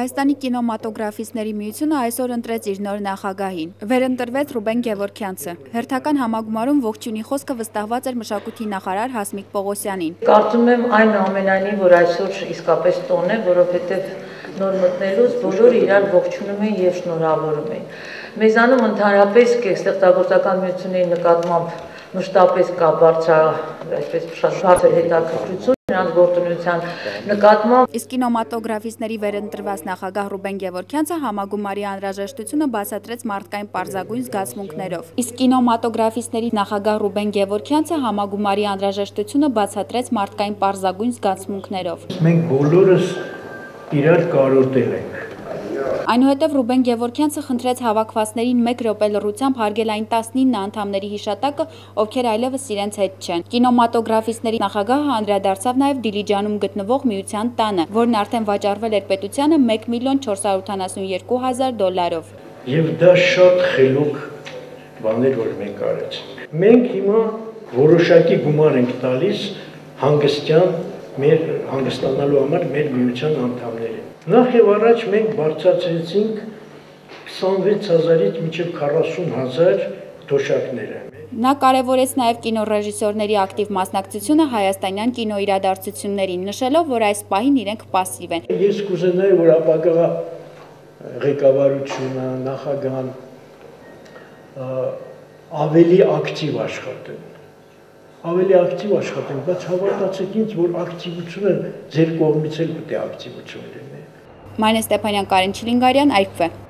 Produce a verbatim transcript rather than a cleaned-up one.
Հայաստանի կինոմատոգրաֆիստների միությունը այսօր ընտրեց իր նոր նախագահին։ Վերընտրվեց Ռուբեն Գևորգյանցը։ Հերթական համագումարում ողջույնի խոսքը վստահված էր մշակույթի նախարար Հասմիկ Պողոսյանին։ Կարծում եմ այն ամենայնի, որ այսօր իսկապես տոն է, որովհետև նոր մտնելուց բոլորը իրար ողջունում են եւ շնորհավորում են։ Մեզանում ընդհանրապես ստեղծագործական միությունների նկատմամբ մշտապես կա բարձր, այսպես շատ բարձր հետաքրքրություն նրանց գործունեության նկատմամբ։ Իսկ կինոմատոգրաֆիստների վերընտրված նախագահ Ռուբեն Գևորգյանցը համագումարի անհրաժեշտությունը բացատրեց մարդկային պարզագույն զգացմունքներով։ Իսկ կինոմատոգրաֆիստների նախագահ Ռուբեն Գևորգյանցը համագումարի անհրաժեշտությունը բացատրեց մարդկային պարզագույն զգացմունքներով։ Մենք բոլորս իրար կարոտել ենք։ Այնուհետև Ռուբեն Գևորգյանցը խնդրեց հավաքվածներին մեկ րոպե լռությամբ հարգել այն տասնինը անդամների հիշատակը, ովքեր այլևս իրենց հետ չեն։ Կինոմատոգրաֆիստների նախագահը անդրադարձավ նաև Դիլիջանում գտնվող միության տանը, որն արդեն վաճառվել էր պետությանը մեկ միլիոն չորս հարյուր ութանասունյոթ հազար դոլարով։ Եվ դա շատ խելոք բաներ, որ մենք արեցինք։ Մենք հիմա որոշակի գումար ենք տալիս հանգստյան մեր հանգստանալու համար մեր միության անդամներին։ Նախ եւ առաջ մենք բարձրացրեցինք քսանվեց հազարից մինչև քառասուն հազար թոշակները։ Նա կարևորեց նաև կինոռեժիսորների ակտիվ մասնակցությունը հայաստանյան կինոիրադարձություններին, նշելով, որ այս պահին իրենք պասիվ են։ Ես կուզենայի, որ ապագա ղեկավարությունը, նախագահան ավելի ակտիվ աշխատեն։ Ավելի ակտիվ աշխատեն, բայց հավատացեք ինձ, որ ակտիվությունը ձեր կողմից էլ պետք է ակտիվություն լինի։ Մարինե Ստեփանյան, Կարեն Չիլինգարյան, Այ Էֆ Է։